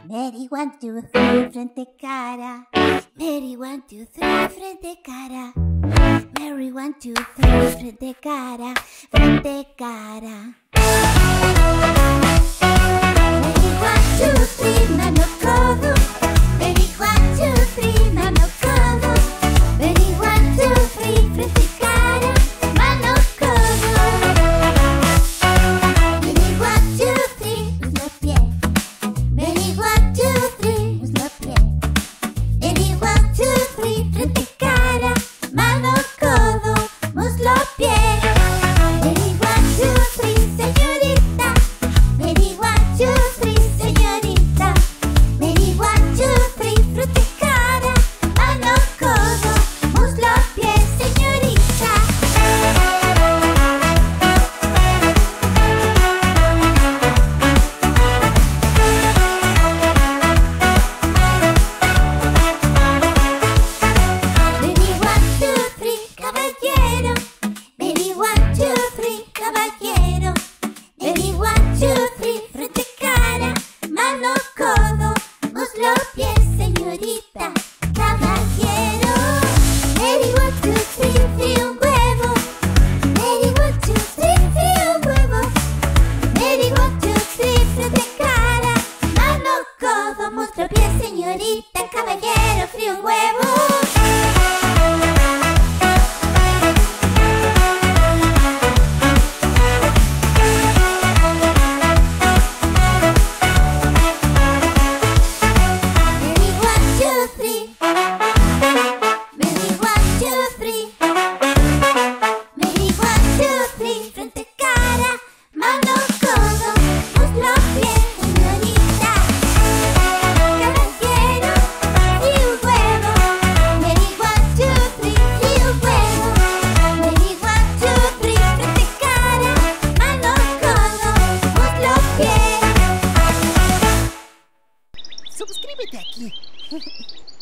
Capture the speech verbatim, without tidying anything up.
Mary one, two, three, frente cara. Mary one, two, three, frente cara. Mary one, two, three, frente cara. Frente cara. Mary one, two, three, mano codo. Mary one, two, three, mano codo. Mary one, two, three, frente cara. Mano codo. Mary one, two, three, muslo pie. Mary one, two, three, muslo pie. Mary one, two, three, frente cara. Mano codo, muslo pie. Mary one, two, three, señorita. Mary one, two, three, señorita. Mary one, two, three, frente cara. Mano codo, muslo pie, señorita. Mary one, two, three, caballero. Mary one, two, three, caballero. Mary one, two, three, frente cara. Mano codo, muslo pie, señorita. Caballero. Mary one, two, three, frío un huevo. Mary one, two, three, frío un huevo. Mary one, two, three, frente cara. Mano codo, muslo pie, señorita. Caballero, frío un huevo. Mary one, two, three. Mary one, two, three. Mary one, two, three. Frente cara, mano codo, muslo pie, señorita. Caballero, frío un huevo. Mary one, two, three, frío un huevo. Mary one, two, three. Frente cara, mano codo, muslo pie. Suscríbete aquí.